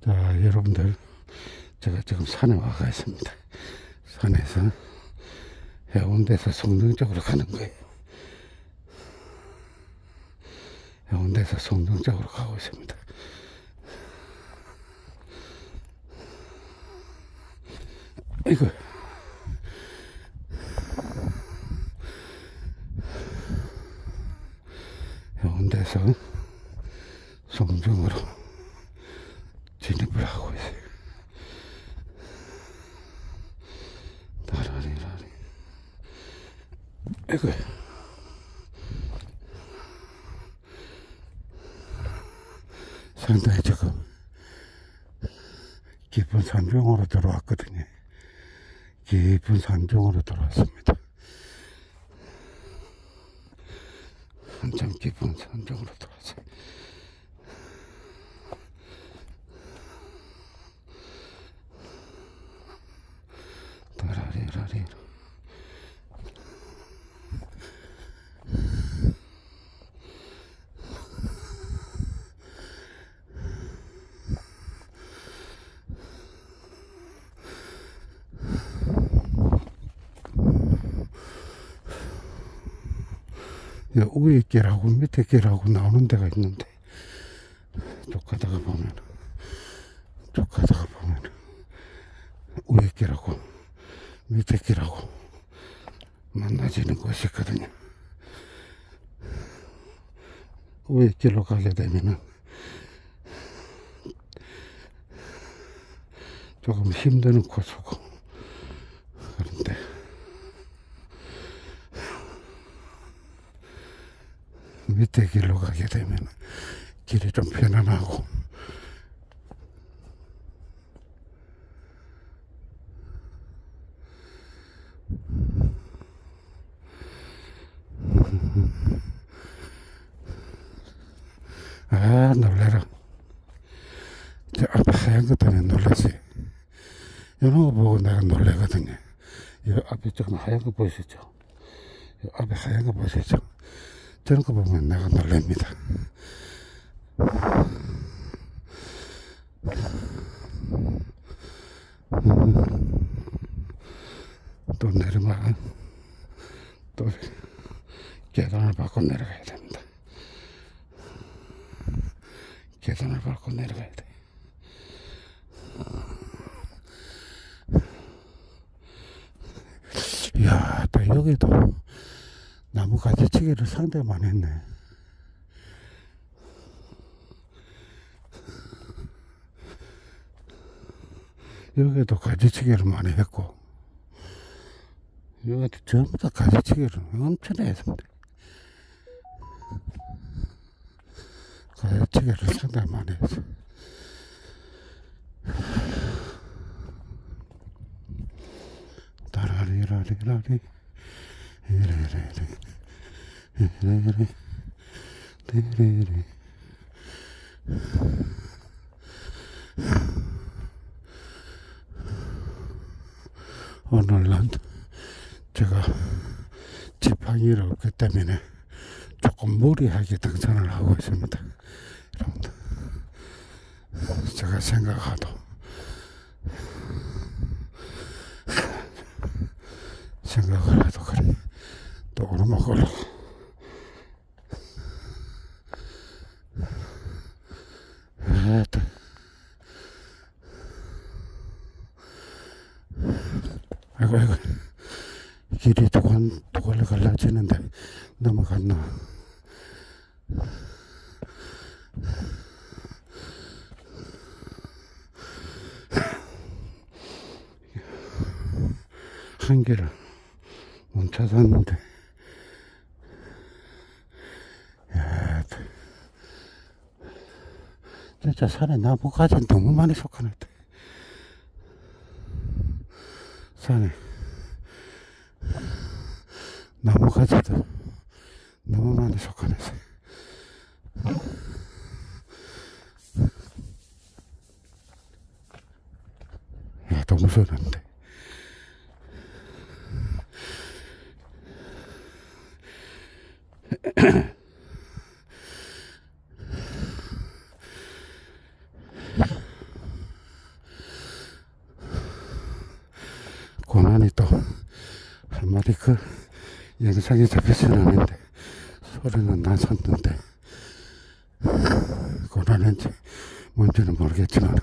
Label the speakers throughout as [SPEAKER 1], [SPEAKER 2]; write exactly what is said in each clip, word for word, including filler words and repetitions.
[SPEAKER 1] 자, 여러분들, 제가 지금 산에 와가 있습니다. 산에서 해운대에서 성등쪽으로 가는 거예요. 해운대에서 성등쪽으로 가고 있습니다. 이거 해운대에서 성등으로 진입을 하고 있어요. 다라리라리. 이거 상당히 지금 깊은 산중으로 들어왔거든요. 깊은 산중으로 들어왔습니다. 한참 깊은 산중으로 들어왔어요. 다라리라리. 위에 길하고 밑에 길하고 나오는 데가 있는데 쭉 가다가 보면 쭉 가다가 보면 위에 길하고 밑에 길하고 만나지는 곳이 있거든요. 위에 길로 가게 되면은 조금 힘드는 코스고, 그런데 밑에 길로 가게 되면 길이 좀 편안하고 아 놀래라. 저 앞에 하얀 것 때문에 놀라지. 이런 거 보고 내가 놀래거든요. 이 앞에 조금 하얀 거 보이시죠? 이 앞에 하얀 거 보이시죠? 저런 거 보면 내가 놀랍니다. 또 내려가, 또 계단을 밟고 내려가야 됩니다. 계단을 밟고 내려가야 돼. 이야, 또 여기도 나무 가지치기를 상당히 많이 했네. 여기도 가지치기를 많이 했고, 여기도 전부 다 가지치기를 엄청 했습니다. 가지치기를 상당히 많이 했어. 다라리라리라리. 이래래래 이래래 이래래. 오늘은 제가 지팡이를 없기 때문에 조금 무리하게 등산을 하고 있습니다. 여러분들, 제가 생각하도 생각을 해도 그래. 또 오르막 올라가. 아이고, 아이고. 길이 두건, 두걸로 갈라지는데 넘어갔나. 한 길을 못 찾았는데, 야, 진짜 산에 나무가지 너무 많이 속아놨대. 산에 나무가지도 너무 많이 속아놨어요. 야, 너무 무서웠는데. 고난이 또 한 마리 그 영상이 잡히지는 않는데 소리는 났었는데 고난인지 뭔지는 모르겠지만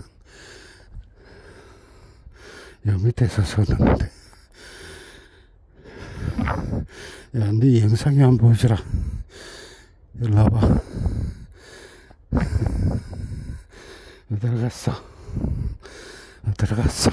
[SPEAKER 1] 여 밑에서 섰는데 야, 네 영상이 한번 보시라. 일로 와봐. 어디 갔어? 어디 갔어?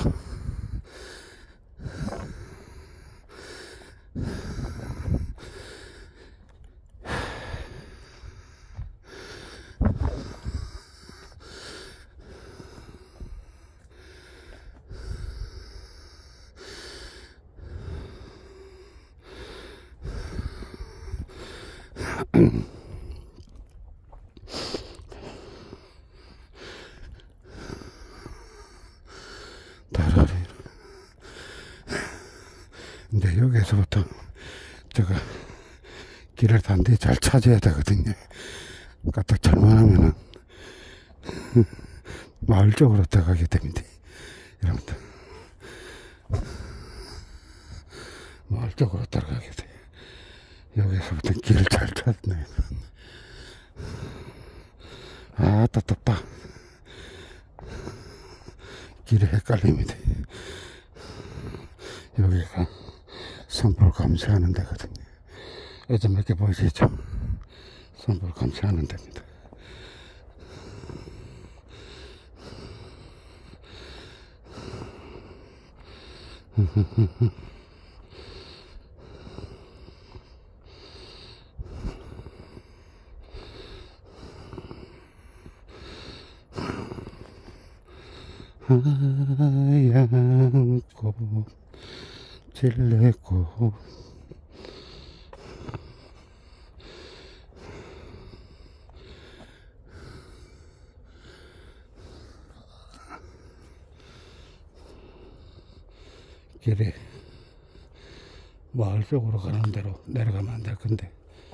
[SPEAKER 1] 다라리. 이제 여기서부터 제가 길을 단디 잘 찾아야 되거든요. 까딱 잘못하면은 마을 쪽으로 들어가게 됩니다. 여러분들. 마을 쪽으로 들어가게 돼. 여기서부터 길을 잘 찾네. 아, 따뜻다. 길이 헷갈립니다. 여기가 산불 감시하는 데거든요. 어제 몇 개 보이시죠? 산불 감시하는 데입니다. 하얀 꽃 질레꽃 길이 마을 쪽으로 가는 대로 내려가면 안 될 건데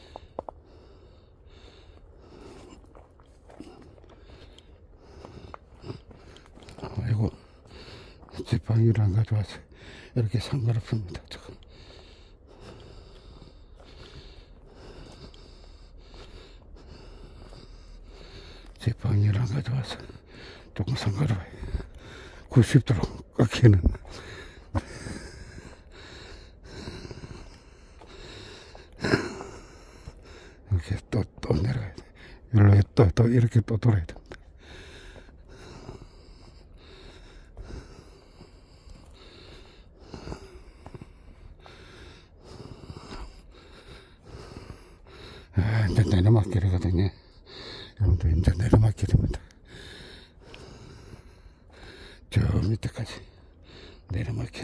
[SPEAKER 1] 아이고 지팡이를 안 가져와서 이렇게 상관없습니다. 지금 지팡이를 안 가져와서 조금 상관없어요. 구십 도로 꺾이는 이렇게 또, 또 내려가야 돼. 여기로 또, 또 이렇게 또 돌아야 됩니다. 아, 이제 내리막길이거든요. 여러분들 이제 내리막길입니다. 저 밑에까지 내리막길.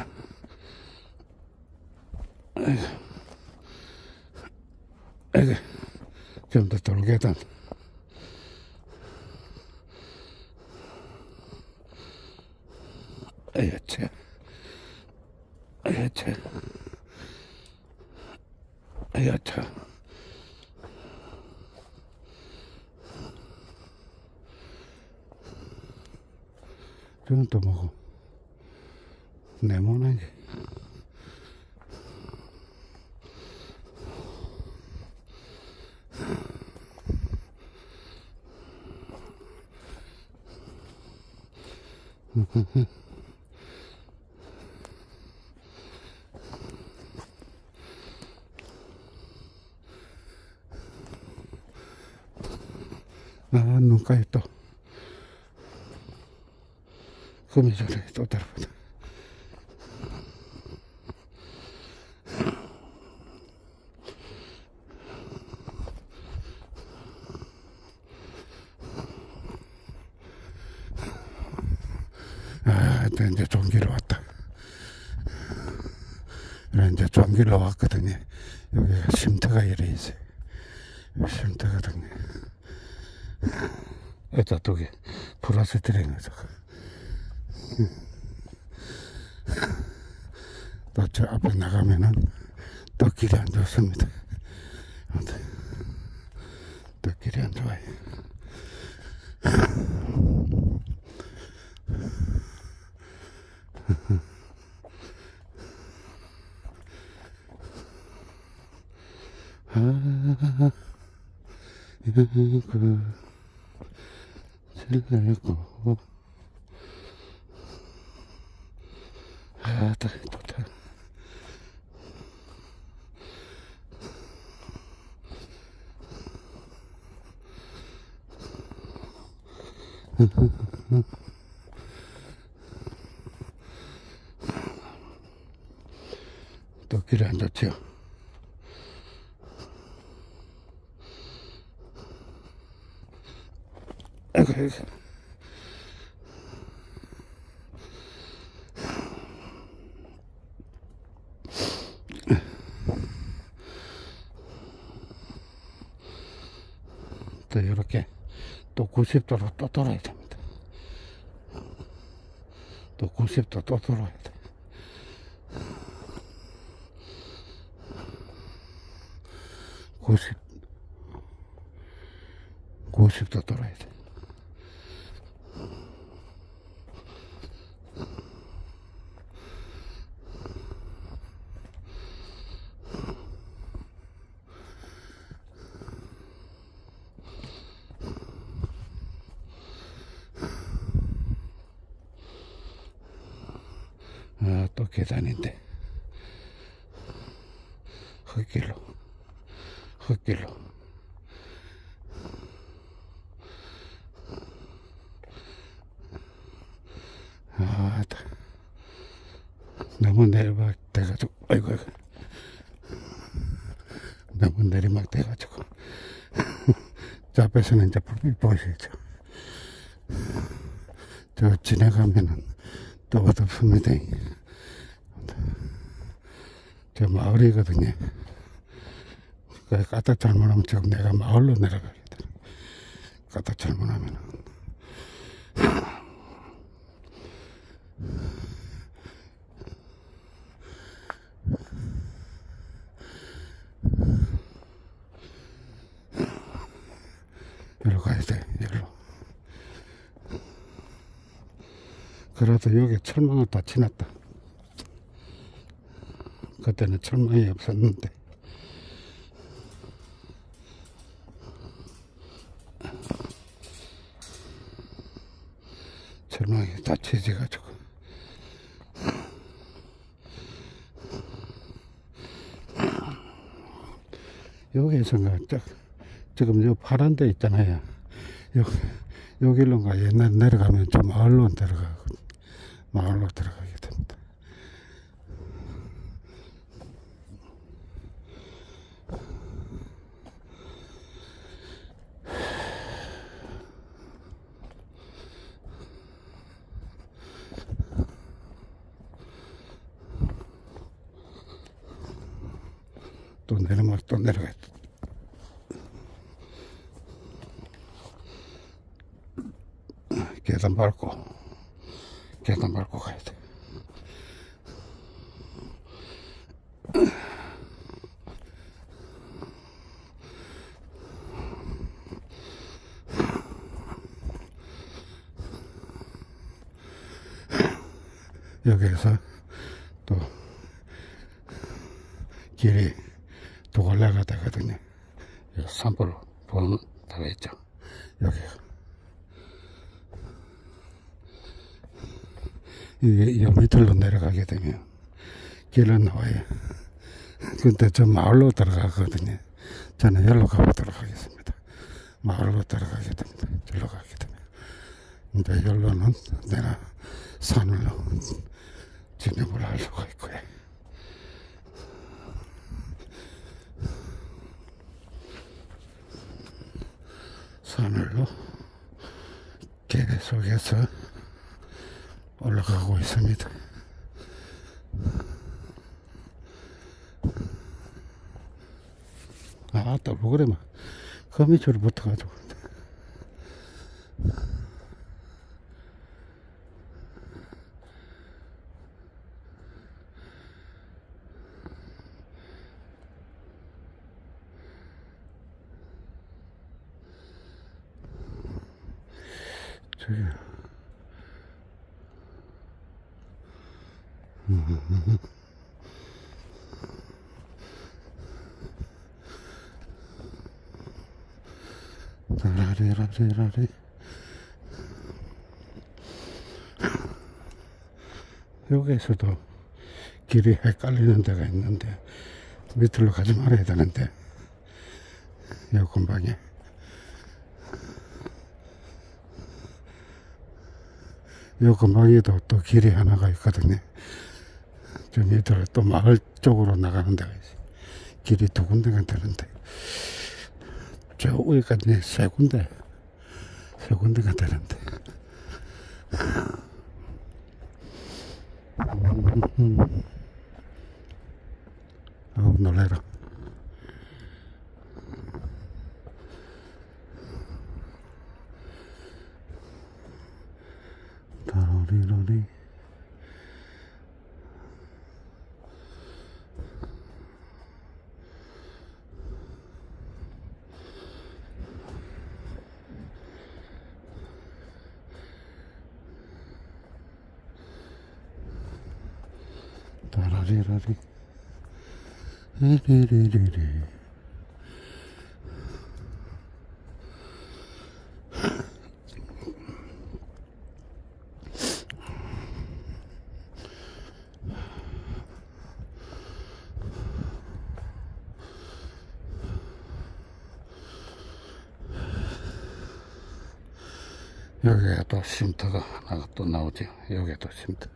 [SPEAKER 1] 아이고, 아이고, 좀 더 돌계단. 아야채, 아야채, 아야채. 저는 또 뭐고, 네모나게. 아, 눈가에 또 거미줄에 또 들어보다. 아, 이제 좋은 길로 왔다. 이제 좋은 길로 왔거든요. 여기가 쉼터가 이래 있어요. 여기 쉼터거든요. 여자 두 개 플러스 트레이너죠. 또 저 앞에 나가면은 또 길이 안 좋습니다. 또 길이 안 좋아요. 그 실내고 아따 좋다. 또 길이 안 좋죠. 아이고, 아이고. 또 이렇게 또 구십 도로 또 돌아야 됩니다. 또 구십 도 또 돌아야 돼. 구십, 구십 도 돌아야 돼. 아, 또 계단인데. 흙길로, 흙길로. 아, 너무 내리막 돼가지고, 아이고, 아이고. 너무 내리막 돼가지고. 저 앞에서는 이제 불빛 보이시죠? 저 지나가면은 또 어둡습니다. 저 마을이거든요. 까딱 잘못하면 지금 내가 마을로 내려가게 돼. 까딱 잘못하면은. 여기로 가야 돼, 여기로. 그래도 여기 철망을 다 치놨다. 그때는 철망이 없었는데. 철망이 다 치져가지고. 여기에서가 지금 요 파란 데 있잖아요. 여기, 여기로가 옛날 내려가면 좀 마을로 들어가거든요. 마을로 들어가게 됩니다. 또 내려막 또 내려가야 돼. 계단 밟고 계단 밟고 가야 돼. 여기에서 또 길이 두 갈래가 되거든요. 산불 보는 데가 있죠. 여기가. 이, 요 밑으로 내려가게 되면 길은 나와요. 근데 저 마을로 들어가거든요. 저는 여기로 가보도록 하겠습니다. 마을로 들어가게 됩니다. 절로 가게 되면. 근데 여기로는 내가 산으로 진입을 할 수가 있고요. 산으로 계속해서 올라가고 있습니다. 아, 또 뭐 그래, 막 거미줄이 붙어가지고. 저기. 음. 라리라리라리. 여기에서도 길이 헷갈리는 데가 있는데 밑으로 가지 말아야 되는데 요 근방에 요 근방에도 또 길이 하나가 있거든요. 저 밑으로 또 마을 쪽으로 나가는 데가 있어요. 길이 두 군데가 되는데 저 위까지 세 군데 세 군데가 되는데 아우 놀래라. 다로리로리. 다라리라리. 리리리리리. 여기에 또 쉼터가 하나가 또 나오죠. 여기에 또 쉼터.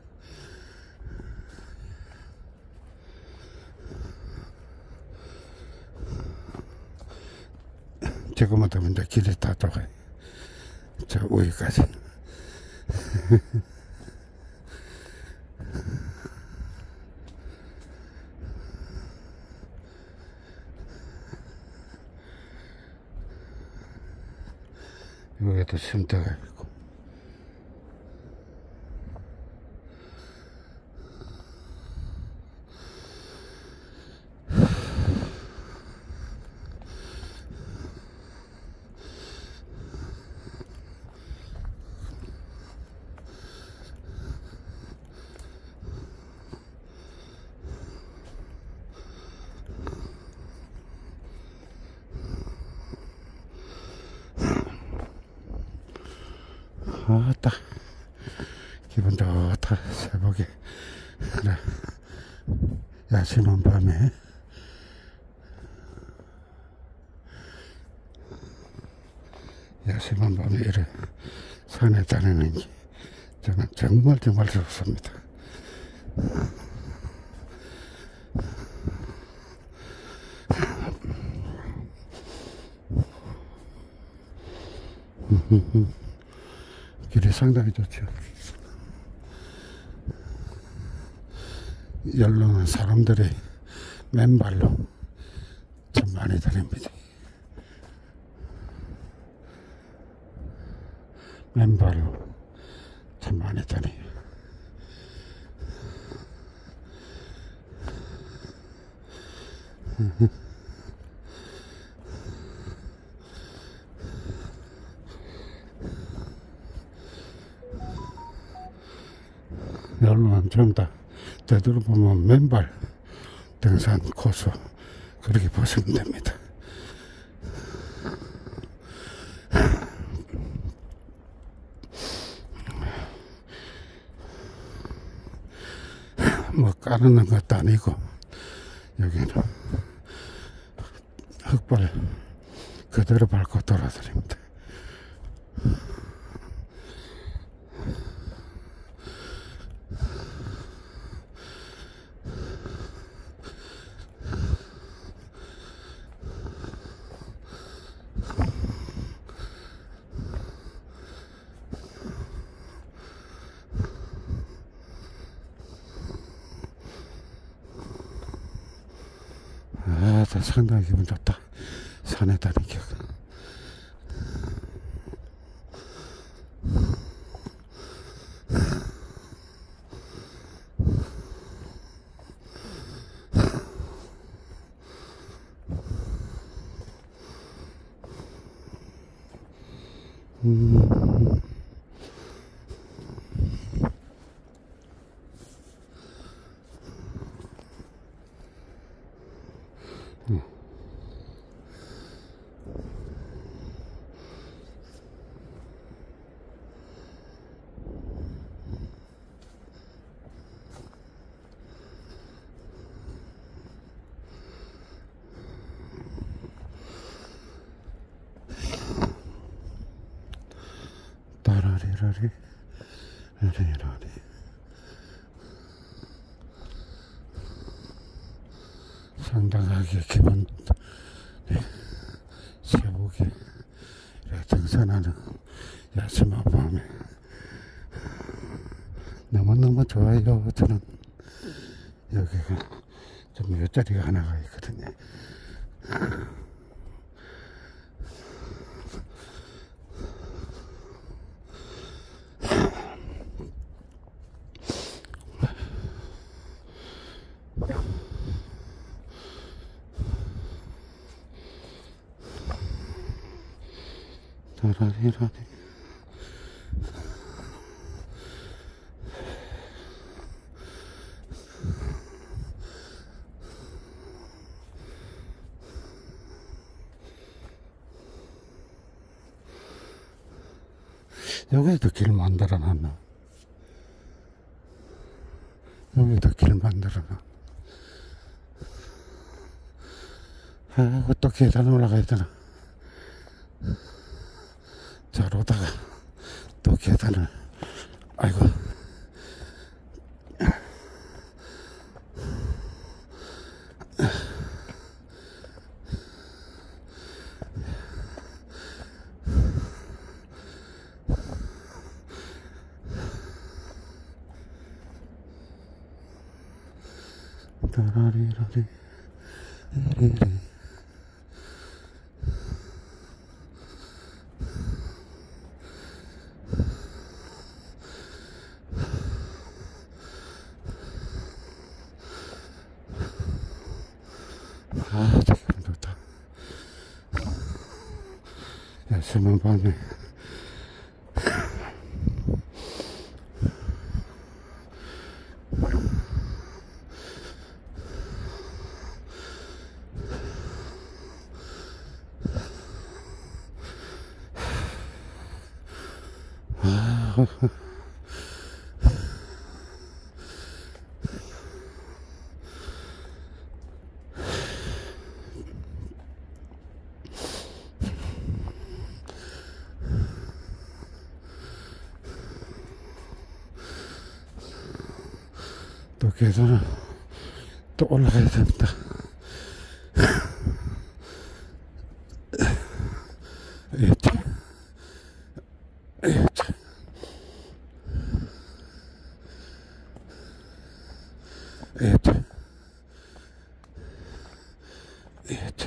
[SPEAKER 1] 지금은 또 이제 길이 다 들어가요. 저 위까지. 여기에도 쉼터가 있고. 아따 기분 좋다. 새벽에 그래 야심한 밤에 야심한 밤에 이래 산에 다니는 게 저는 정말 정말 좋습니다. 길이 상당히 좋죠. 연로는 사람들이 맨발로 참 많이 다닙니다. 맨발로 참 많이 다녀요. 연로는 전부 다 되돌아보면 맨발 등산 코스 그렇게 보시면 됩니다. 뭐 까르는 것도 아니고 여기는 흙발 그대로 밟고 돌아다닙니다. 아, 상당히 기분 좋다. 산에 다니기가. 음. 음. 따라리라리 라리라리. 상당하게 기분 네, 세복에 등산하는 야심한 밤에 너무너무 좋아요. 저는 여기가 좀 옆자리가 하나가 있거든요. 라리라리. 여기도 길 만들어 놨나? 여기도 길 만들어 놨나? 아, 또 계단 올라가야 되나? 저러다가 또 계단을, 아이고. 따라리라리 리리. 아, 기분 좋다. 야심한 밤에 아, 또 계단을 또 올라가야 됩니다. 에이트, 에이트, 에이트, 에이트.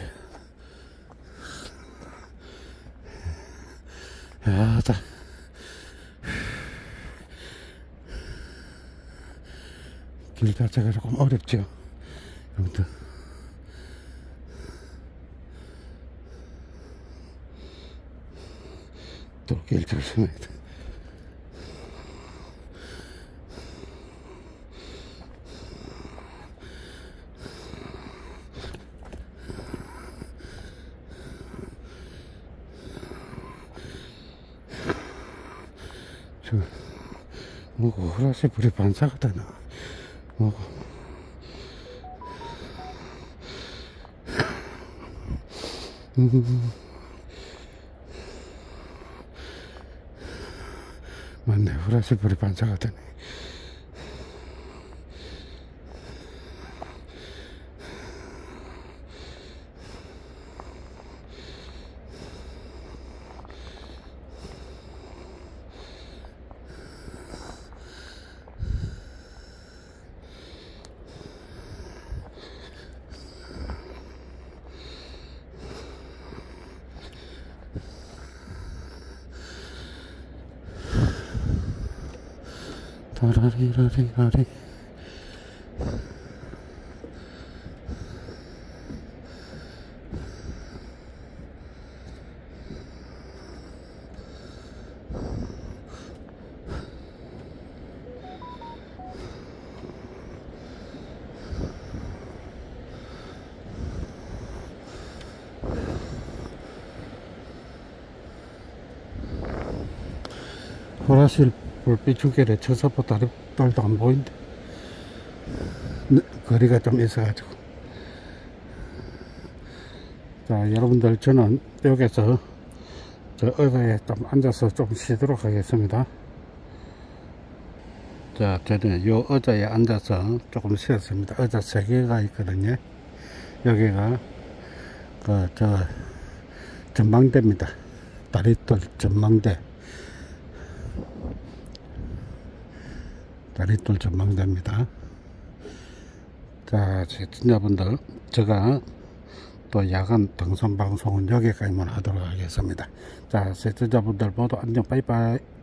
[SPEAKER 1] 야다. 길 자체가 조금 어렵죠. 여기도 또 길 조심해야 돼. 저 뭐고 후라시 불이 반사가 되나 뭐고. 음, 맞네. 후라시 불이 반사가 되네. 따라리라리라리. 호라실 불빛 중계를 쳐서보 다리도 안 보인다. 거리가 좀 있어가지고. 자, 여러분들, 저는 여기서 저 의자에 좀 앉아서 좀 쉬도록 하겠습니다. 자, 저는 요 의자에 앉아서 조금 쉬었습니다. 의자 세 개가 있거든요. 여기가 그 저 전망대입니다. 다리돌 전망대. 다리돌 전망대입니다. 자, 시청자분들, 제가 또 야간 방송 방송은 여기까지만 하도록 하겠습니다. 자, 시청자분들 모두 안녕, 빠이빠이.